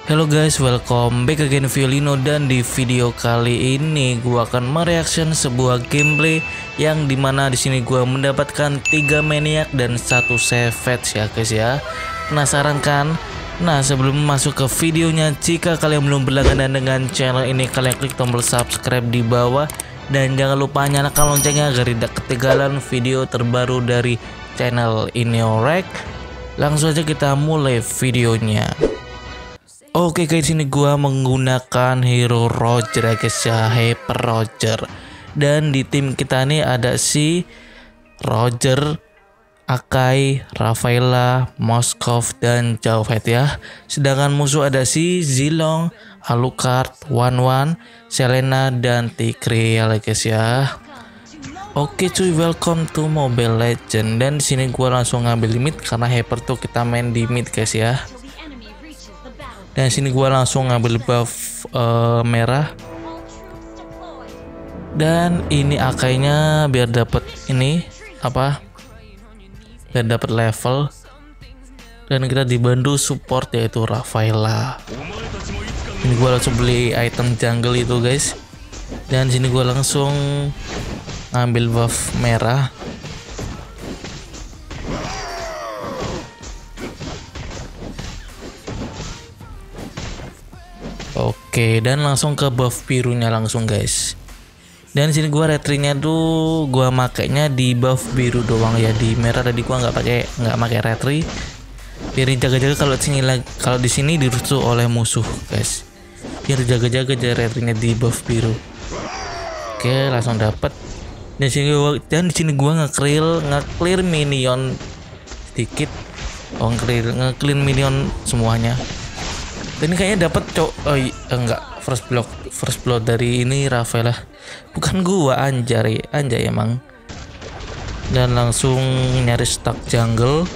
Hello guys, welcome back again Violino, dan di video kali ini gua akan mereaction sebuah gameplay yang dimana di sini gua mendapatkan 3 maniac dan 1 savage ya guys ya. Penasaran kan? Nah, sebelum masuk ke videonya, jika kalian belum berlangganan dengan channel ini, kalian klik tombol subscribe di bawah dan jangan lupa nyalakan loncengnya agar tidak ketinggalan video terbaru dari channel ini. Alright, langsung aja kita mulai videonya. Oke guys, ini gua menggunakan hero Roger ya guys ya, Hyper Roger. Dan di tim kita nih ada si Roger, Akai, Rafaela, Moskov, dan Jauhet ya. Sedangkan musuh ada si Zilong, Alucard, Wanwan, Selena, dan Tigreal ya guys ya. Oke cuy, welcome to Mobile Legend. Dan di sini gua langsung ngambil mid karena Hyper tuh kita main di mid guys ya. Dan sini gua langsung ngambil buff merah. Dan ini akainya biar dapat ini apa? Biar dapat level. Dan kita dibantu support yaitu Rafaela. Ini gua langsung beli item jungle itu guys. Dan sini gua langsung ngambil buff merah. Oke, dan langsung ke buff birunya langsung guys. Dan sini gua retrinya tuh gua makainya di buff biru doang ya, di merah tadi gua nggak pakai retri. Biar jaga-jaga kalau di sini dirusuh oleh musuh guys. Biar jaga-jaga retrinya di buff biru. Oke, langsung dapat. Dan di sini gua nge-clear minion sedikit. Oh, nge-clear minion semuanya. Dan ini kayaknya dapat enggak, first blood dari ini Rafaela. Bukan gua, anjay emang. Dan langsung nyari stack jungle.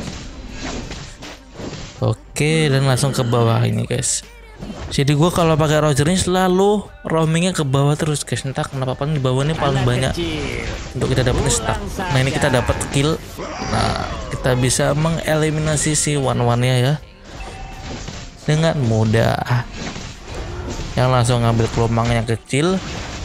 Oke, dan langsung ke bawah ini guys. Jadi gua kalau pakai Roger ini selalu roamingnya ke bawah terus guys. Entah kenapa, paling di bawah ini paling banyak untuk kita dapat stack. Nah, ini kita dapat kill. Nah, kita bisa mengeliminasi si one-one-nya ya dengan mudah. Yang langsung ngambil kelomang yang kecil.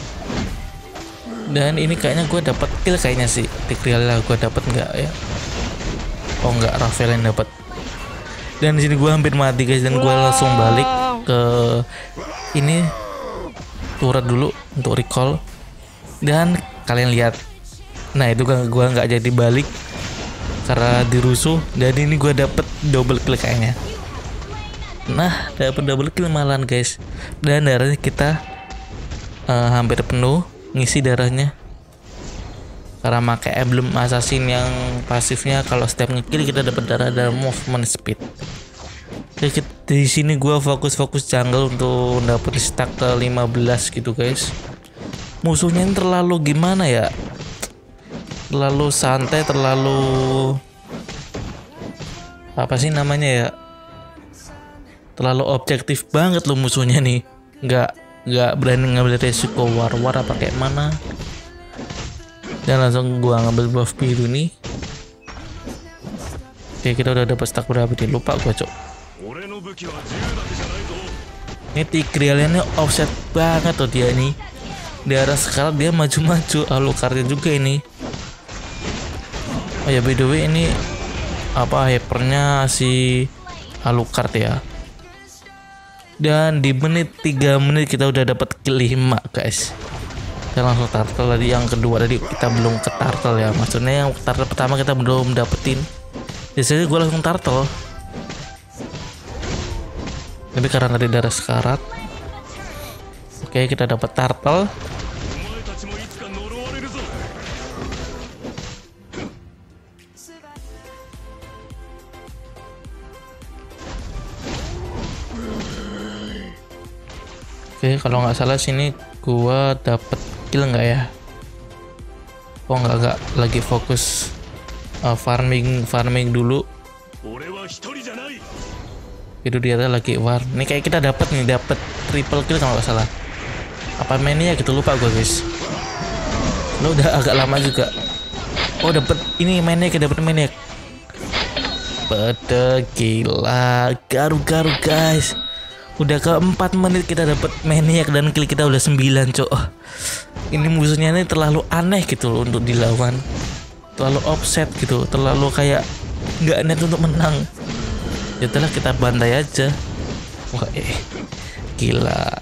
Dan ini kayaknya gue dapat kill kayaknya sih. Tigreal lah gue dapat nggak ya? Oh nggak, Rafael yang dapat. Dan di sini gue hampir mati guys, dan gue langsung balik ke ini turret dulu untuk recall. Dan kalian lihat, nah itu gue nggak jadi balik karena dirusuh. Dan ini gue dapat double kill kayaknya. Nah, dapat double kill malahan guys. Dan darahnya kita hampir penuh, ngisi darahnya karena pakai emblem assassin yang pasifnya kalau setiap ngekill kita dapat darah dan movement speed. Jadi di sini gua fokus jungle untuk dapat stack ke 15 gitu guys. Musuhnya ini terlalu gimana ya? Terlalu santai, terlalu apa sih namanya ya? Terlalu objektif banget loh musuhnya nih. Nggak berani ngambil resiko war apa kayak mana. Dan langsung gua ngambil buff biru nih. Oke, kita udah dapat stack berapa nih? Lupa gua cok. Ini Tigrealnya offset banget tuh dia nih. Di arah sekarang dia maju-maju. Alucardnya juga ini. Oh ya, by the way ini apa, hypernya si Alucard ya. Dan di 3 menit kita udah dapat kill 5 guys. Dan langsung turtle tadi, yang kedua tadi kita belum ke turtle ya. Maksudnya yang turtle pertama kita belum dapetin. Biasanya gue langsung turtle. Tapi karena tadi darah sekarat. Oke, kita dapat turtle. Oke, kalau nggak salah sini gua dapet kill nggak ya? Oh nggak, lagi fokus farming dulu. Itu dia lagi war. Ini kayak kita dapat triple kill kalau nggak salah. Apa mainnya gitu, lupa gua guys. Lo udah agak lama juga. Oh dapet ini mainnya, kita dapet mainnya. Pada gila, garu-garu guys. Udah ke 4 menit kita dapat maniac dan kill kita udah 9, cok. Ini musuhnya ini terlalu aneh gitu loh untuk dilawan. Terlalu offset gitu, terlalu kayak nggak net untuk menang. Ya telah kita bantai aja. Wah, gila.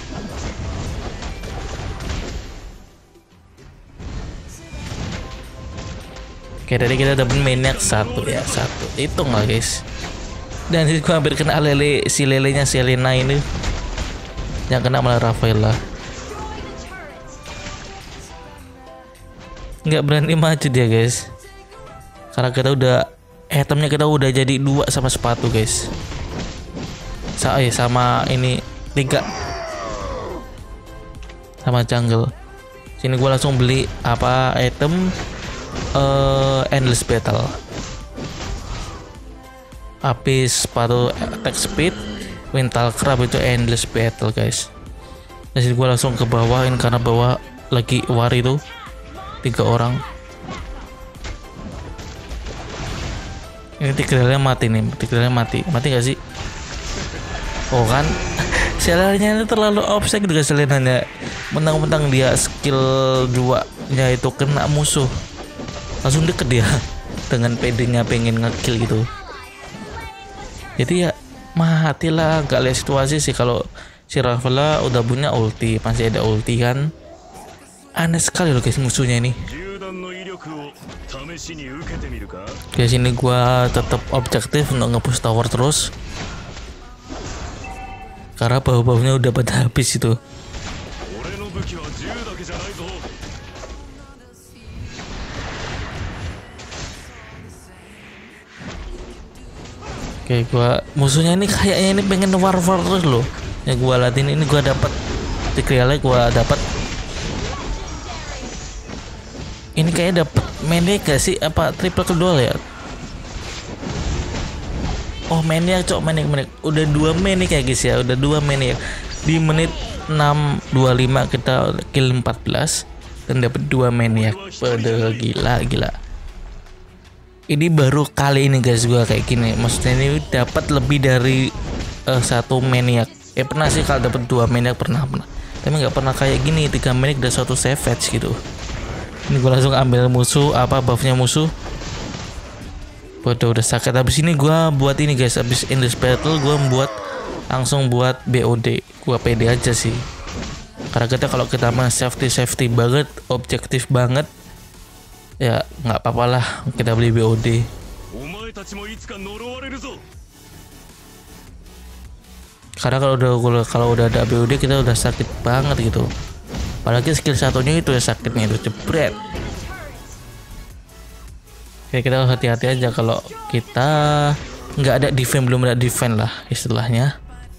Oke, tadi kita dapat maniac 1 ya, 1. Hitung lah guys. Dan itu gua hampir kena si lelenya Selena ini. Yang kena malah Rafaela. Nggak berani maju dia guys. Karena kita udah itemnya kita udah jadi 2 sama sepatu guys. Sama ini 3 sama jungle. Sini gua langsung beli apa item endless battle. Habis sepatu attack speed, mental crab itu endless battle guys. Jadi gue langsung ke bawahin karena bawah lagi war itu 3 orang. Ini Tigrealnya mati nih, Tigrealnya mati gak sih? Oh kan, Selenanya ini terlalu offset juga Selenanya. Mentang-mentang dia skill 2 nya itu kena musuh, langsung deket dia dengan PD-nya pengen ngekill gitu. Jadi ya matilah, gak lihat situasi sih. Kalau si Rafaela udah punya ulti, masih ada ulti kan. Aneh sekali loh guys musuhnya ini. Guys, ini gua tetap objektif untuk nge-push tower terus. Karena bau-baunya udah pada habis itu. Oke, musuhnya ini kayaknya ini pengen war terus loh. Yang gua latin ini gua dapat Tigrealnya, gua dapat. Ini kayaknya dapat maniac gak sih? Apa triple kedua ya? Oh, maniac cok, maniac. Udah 2 maniac ya guys ya, udah 2 maniac. Di menit 6:25 kita kill 14 dan dapat 2 maniac. Padahal gila. Ini baru kali ini guys gua kayak gini. Maksudnya ini dapat lebih dari 1 maniac. Pernah sih kalau dapat 2 maniac pernah. Tapi nggak pernah kayak gini 3 maniac dan 1 savage gitu. Ini gua langsung ambil musuh buffnya musuh. Bodoh, udah sakit. Habis ini gua buat ini guys. Habis endless battle gua langsung buat BOD. Gua pede aja sih. Karena kalau kita mah safety banget, objektif banget. Ya nggak apa-apa lah kita beli BOD. Karena kalau udah ada BOD kita udah sakit banget gitu. Apalagi skill satunya itu ya sakitnya itu jebret. Oke, kita hati-hati aja kalau kita nggak ada defense, belum ada defense lah istilahnya.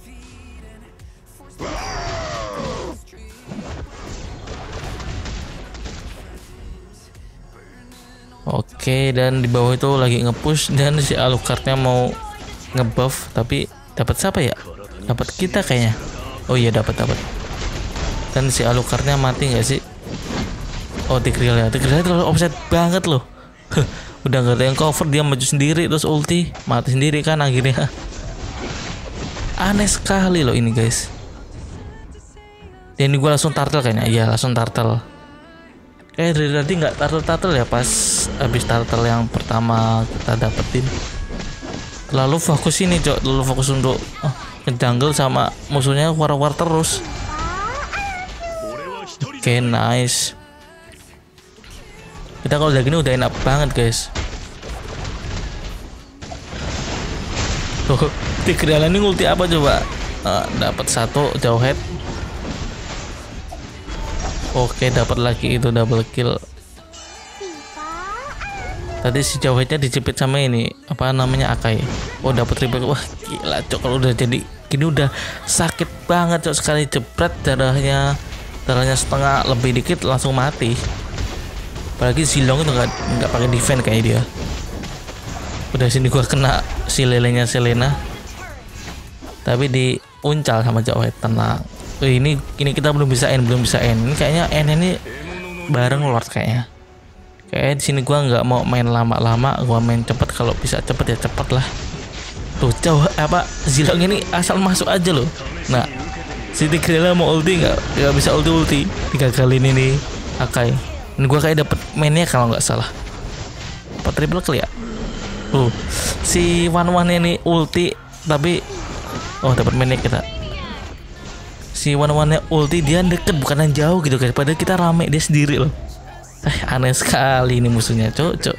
Oke, dan di bawah itu lagi nge-push dan si Alucardnya mau nge-buff, tapi dapat siapa ya? Dapat kita kayaknya. Oh iya, dapat. Dan si Alucardnya mati nggak sih? Oh, Tigrealnya terlalu offset banget loh. Udah nggak ada yang cover, dia maju sendiri terus ulti, mati sendiri kan akhirnya. Aneh sekali loh ini guys. Dan ini gue langsung turtle kayaknya. Iya, langsung turtle. Dari tadi nggak turtle ya pas habis turtle yang pertama kita dapetin. Terlalu fokus ini cok, terlalu fokus untuk ngejungle sama musuhnya war terus. Oke, nice. Kita kalau udah gini udah enak banget guys. Tuh, Tigreal ini ulti apa coba? Dapat 1 jauh head. Oke, dapat lagi itu double kill. Tadi si jauh headnya dicepit sama ini apa namanya Akai. Oh, dapat triple. Wah gila cok, kalau udah jadi gini udah sakit banget cok. Sekali jebret darahnya setengah lebih dikit langsung mati. Apalagi Zilong itu nggak pakai defense kayak dia. Udah sini gua kena si lelenya Selena, tapi diuncal sama jauh head. Tenang. Ini kita belum bisa end. Ini kayaknya end ini bareng Lord kayaknya. Kayak di sini gua nggak mau main lama-lama, gua main cepet. Kalau bisa cepet ya cepet lah. Tuh jauh apa Zilong ini asal masuk aja loh. Nah, si Tigreal mau ulti nggak bisa ulti 3 kali ini nih Akai. Ini gua kayak dapet mainnya kalau nggak salah. Apa triple kill ya? Si Wan ini ulti tapi dapat mainnya kita. Si Wan ulti dia deket bukan yang jauh gitu guys. Padahal kita rame dia sendiri loh. Aneh sekali ini musuhnya, cok.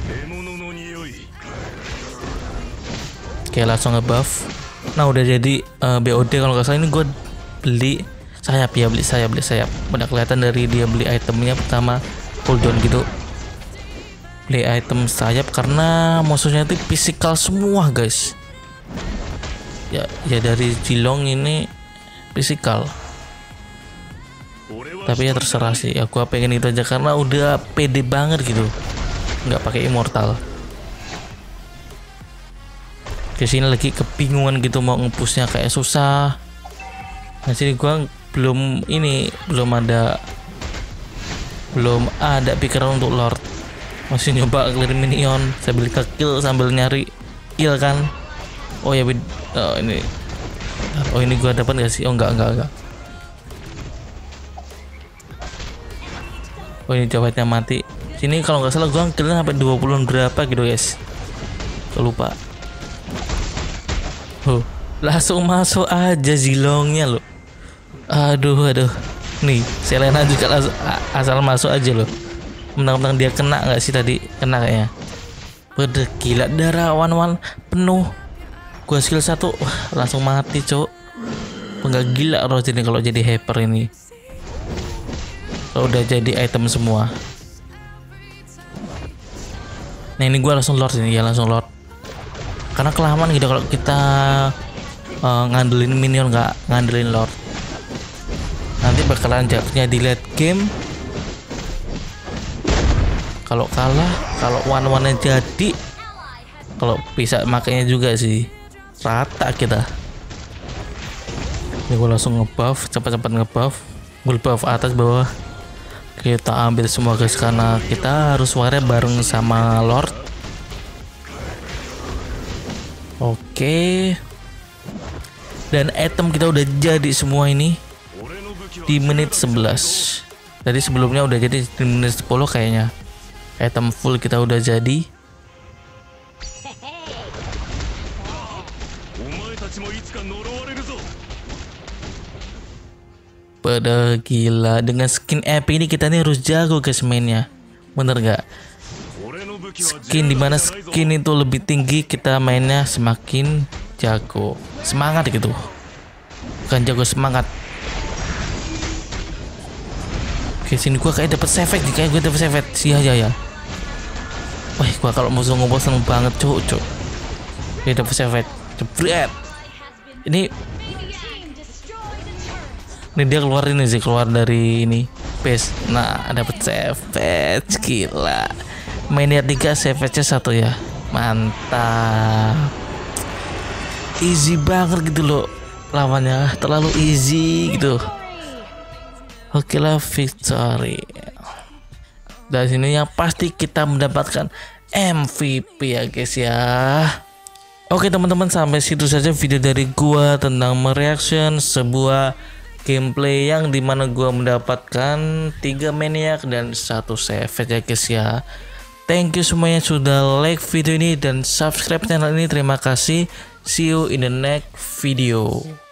Oke, langsung ngebuff. Nah, udah jadi BOD kalau nggak salah. Ini gue beli sayap. Udah kelihatan dari dia beli itemnya pertama cooldown gitu. Beli item sayap karena musuhnya itu physical semua guys. Ya dari Zilong ini physical. Tapi ya terserah sih. Aku pengen itu aja karena udah pede banget gitu. Nggak pakai immortal. Kesini lagi kebingungan gitu mau ngepushnya kayak susah. Nah sini gua belum ada pikiran untuk Lord. Masih nyoba clear minion sambil kill sambil nyari kill kan. Ini gua dapat gak sih? Enggak. Ini jawabnya mati. Sini kalau nggak salah gua killnya sampai 20 berapa gitu guys. Lupa. Langsung masuk aja Zilongnya loh. Aduh. Nih, Selena juga asal masuk aja loh. Mentang-mentang dia kena nggak sih tadi? Kena kayaknya. Udah gila, darah Wan penuh. Gua skill 1 langsung mati, cok. Enggak gila loh jadi kalau jadi hyper ini. Kalau udah jadi item semua. Nah, ini gua langsung Lord ini, ya langsung Lord. Karena kelamaan gitu kalau kita ngandelin minion nggak ngandelin Lord. Nanti bakalan jatuhnya di late game. Kalau kalah, kalau one-one jadi, kalau bisa makanya juga sih rata kita. Ini gue langsung ngebuff, cepat-cepat ngebuff, gue buff atas bawah. Kita ambil semua guys karena kita harus warnya bareng sama Lord. Oke. Dan item kita udah jadi semua ini di menit 11. Jadi sebelumnya udah jadi di menit 10 kayaknya. Item full kita udah jadi. Pada gila, dengan skin EP ini kita nih harus jago guys mainnya. Bener gak? Skin dimana skin itu lebih tinggi kita mainnya semakin jago. Semangat gitu. Bukan jago, semangat. Oke, sini gua kayak dapet save nih, kayak gue dapet save. Ya. Wah, gua kalau musuh ngobrol seneng banget, cuk. Dia dapet save. Jebret. Ini dia keluar dari ini base. Nah, dapet save. Gila. Mainnya 3, save-nya 1 ya. Mantap. Easy banget gitu loh. Lawannya terlalu easy gitu. Oke lah, victory. Dari sini yang pasti kita mendapatkan MVP ya guys ya. Oke teman-teman, sampai situ saja video dari gua tentang mereaction sebuah gameplay yang dimana gua mendapatkan 3 maniac dan 1 savage ya guys ya. Thank you semuanya sudah like video ini dan subscribe channel ini. Terima kasih. See you in the next video.